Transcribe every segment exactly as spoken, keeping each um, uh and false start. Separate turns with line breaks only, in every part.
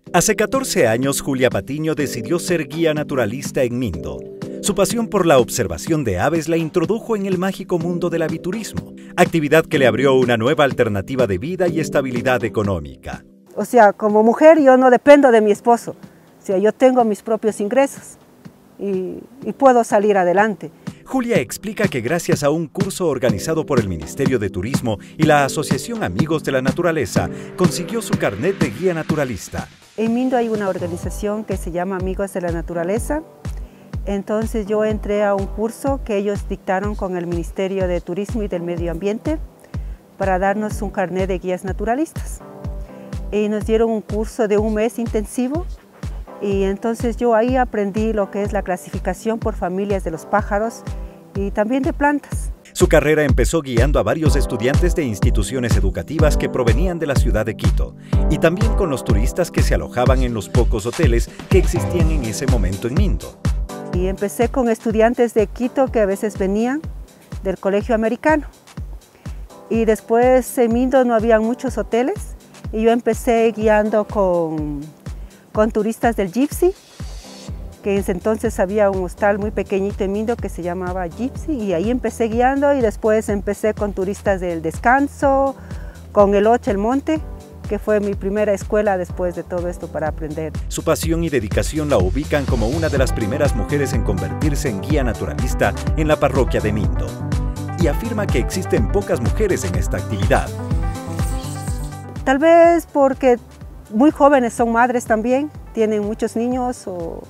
Hace catorce años, Julia Patiño decidió ser guía naturalista en Mindo. Su pasión por la observación de aves la introdujo en el mágico mundo del aviturismo, actividad que le abrió una nueva alternativa de vida y estabilidad económica.
O sea, como mujer yo no dependo de mi esposo, o sea, yo tengo mis propios ingresos y, y puedo salir adelante.
Julia explica que gracias a un curso organizado por el Ministerio de Turismo y la Asociación Amigos de la Naturaleza, consiguió su carnet de guía naturalista.
En Mindo hay una organización que se llama Amigos de la Naturaleza. Entonces yo entré a un curso que ellos dictaron con el Ministerio de Turismo y del Medio Ambiente para darnos un carnet de guías naturalistas. Y nos dieron un curso de un mes intensivo y entonces yo ahí aprendí lo que es la clasificación por familias de los pájaros y también de plantas.
Su carrera empezó guiando a varios estudiantes de instituciones educativas que provenían de la ciudad de Quito y también con los turistas que se alojaban en los pocos hoteles que existían en ese momento en Mindo.
Y empecé con estudiantes de Quito que a veces venían del colegio americano. Y después en Mindo no había muchos hoteles y yo empecé guiando con, con turistas del Gypsy, que en ese entonces había un hostal muy pequeñito en Mindo que se llamaba Gypsy y ahí empecé guiando y después empecé con turistas del Descanso, con el Oche, el Monte, que fue mi primera escuela después de todo esto para aprender.
Su pasión y dedicación la ubican como una de las primeras mujeres en convertirse en guía naturalista en la parroquia de Mindo. Y afirma que existen pocas mujeres en esta actividad.
Tal vez porque muy jóvenes son madres también, tienen muchos niños o,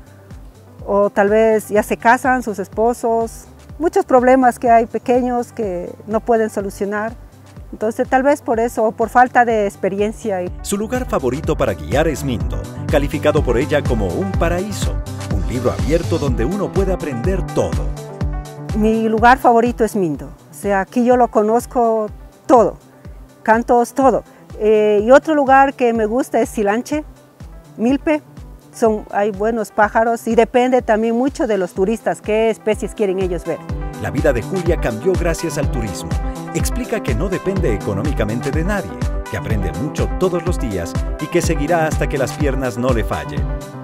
o tal vez ya se casan sus esposos, muchos problemas que hay pequeños que no pueden solucionar. Entonces tal vez por eso o por falta de experiencia.
Su lugar favorito para guiar es Mindo, calificado por ella como un paraíso, un libro abierto donde uno puede aprender todo.
Mi lugar favorito es Mindo, o sea, aquí yo lo conozco todo, cantos, todo. Eh, y otro lugar que me gusta es Silanche, Milpe, son, hay buenos pájaros y depende también mucho de los turistas, qué especies quieren ellos ver.
La vida de Julia cambió gracias al turismo. Explica que no depende económicamente de nadie, que aprende mucho todos los días y que seguirá hasta que las piernas no le fallen.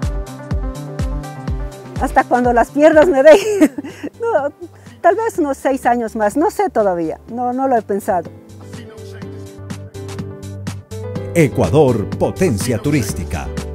Hasta cuando las piernas me dejen. No, tal vez unos seis años más, no sé todavía, no, no lo he pensado.
Ecuador, potencia turística.